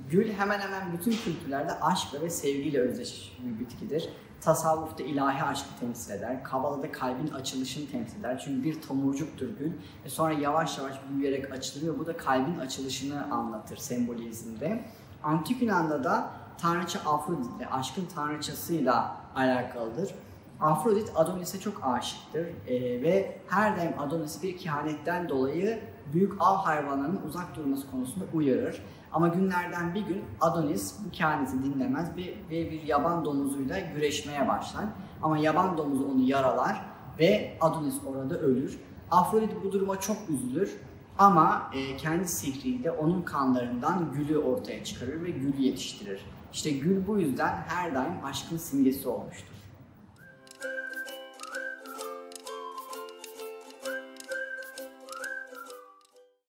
Gül hemen hemen bütün kültürlerde aşkla ve sevgiyle özdeşmiş bir bitkidir. Tasavvufta ilahi aşkı temsil eder, Kabala'da kalbin açılışını temsil eder. Çünkü bir tomurcuktur gül ve sonra yavaş yavaş büyüyerek açılıyor. Bu da kalbin açılışını anlatır sembolizmde. Antik Yunan'da da tanrıça Afrodit'le, aşkın tanrıçasıyla alakalıdır. Afrodit Adonis'e çok aşıktır ve her daim Adonis bir kehanetten dolayı büyük av hayvanlarının uzak durması konusunda uyarır. Ama günlerden bir gün Adonis bu kehaneti dinlemez ve bir yaban domuzuyla güreşmeye başlar. Ama yaban domuzu onu yaralar ve Adonis orada ölür. Afrodit bu duruma çok üzülür ama kendi sihriyle onun kanlarından gülü ortaya çıkarır ve gülü yetiştirir. İşte gül bu yüzden her daim aşkın simgesi olmuştur.